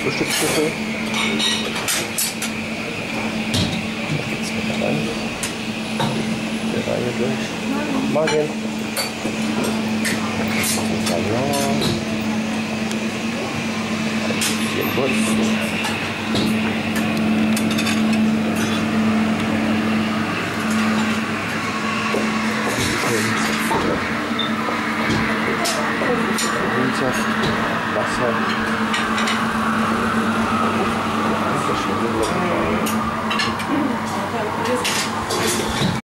Frühstückslöffel. Jetzt mit rein. Der Reihe durch. Morgen. Salat. Hier Wurst. Grünsaft, Wasser. Das ist schon